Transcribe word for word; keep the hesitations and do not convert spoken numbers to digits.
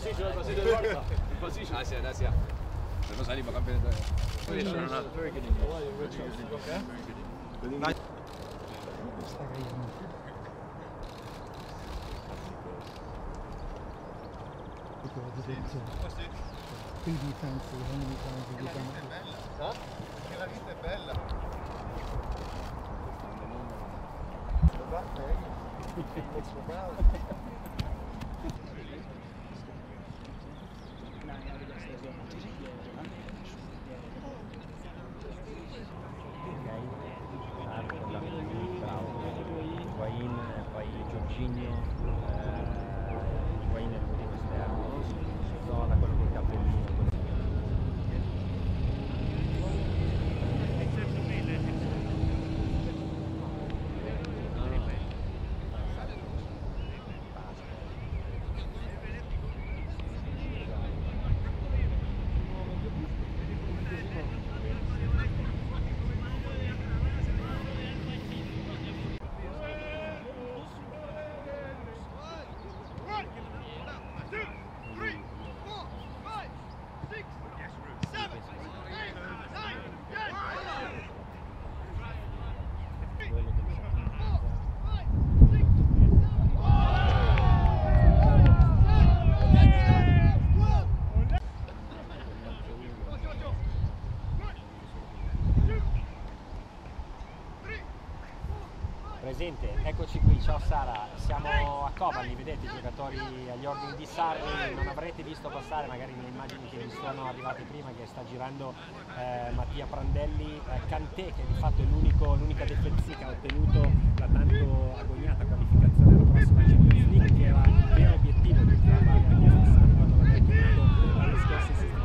Passeggio, il passeggio del Barça. Il passeggio. Gracias, gracias. Podemos salir para campeón de Very good English. Okay. Qui di Frankfurt, non mi Che la vita è bella. Che la vita è bella. Higuain, poi Jorginho, Higuain è l'ultimo esterno, Zola, quello con i capellini. Presente, eccoci qui, ciao Sara, siamo a Covali, vedete i giocatori agli ordini di Sarri, non avrete visto passare magari nelle immagini che vi sono arrivate prima che sta girando eh, Mattia Prandelli, eh, Kanté che di fatto è l'unica difensiva che ha ottenuto la tanto agognata qualificazione alla prossima Champions League, che era il vero obiettivo che aveva chiesto Sarri quando l'aveva chiamato l'anno scorso in